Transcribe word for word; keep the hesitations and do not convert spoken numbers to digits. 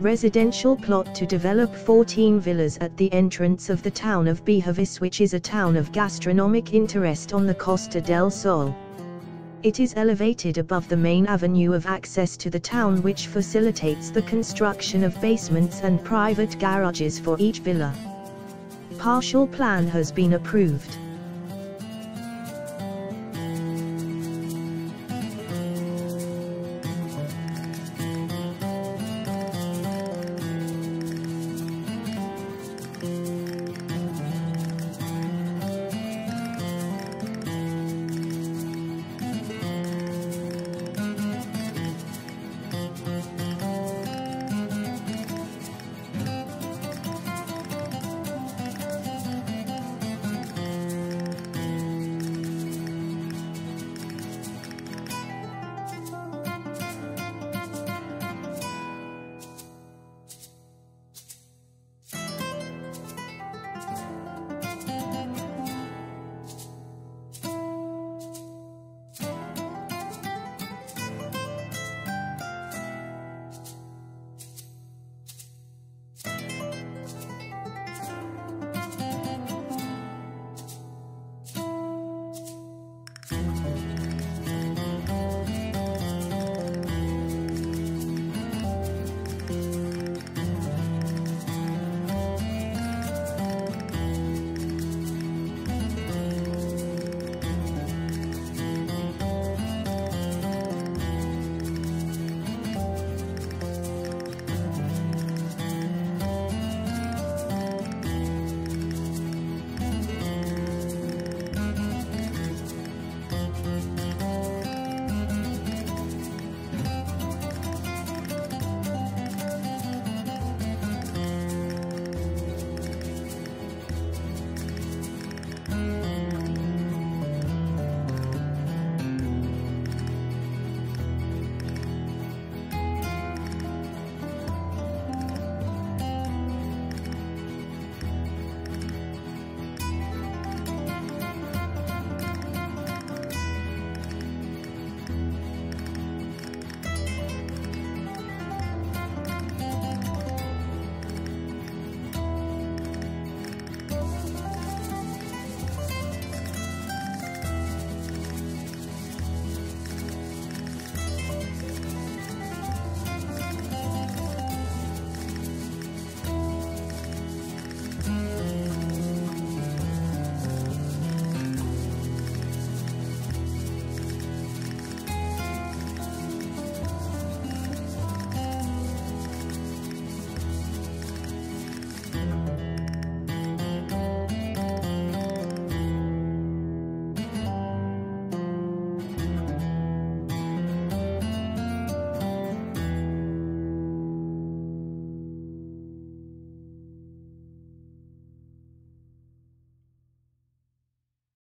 residential plot to develop fourteen villas at the entrance of the town of Benahavís, which is a town of gastronomic interest on the Costa del Sol. It is elevated above the main avenue of access to the town, which facilitates the construction of basements and private garages for each villa. Partial plan has been approved.